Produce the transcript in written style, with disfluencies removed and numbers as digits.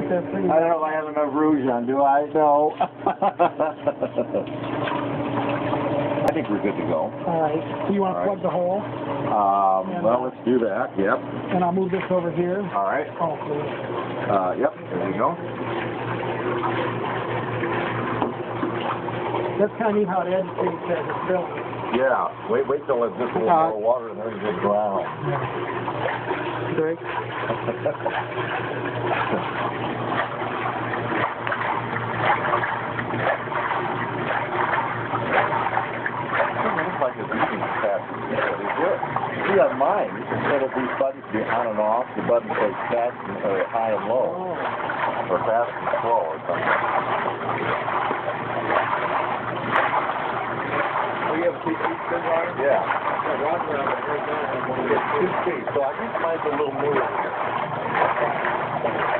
this thing. I don't know if I have enough rouge on, do I? No. I think we're good to go. All right. So you want to plug the hole? Well, let's do that. Yep. And I'll move this over here. All right. Oh, please. Yep. There we go. That's kind of neat how it educates as it's built. Yeah. Wait till it's just a little more water and then you just drown. Great. Like it's eating fast. See on mine, instead of these buttons be on and off, the button says fast or high and low, or fast and slow or something. Oh, you have a 2-speed spin wire? Yeah. Roger, I'm right now. It's 2 speed, so I think mine's a little newer.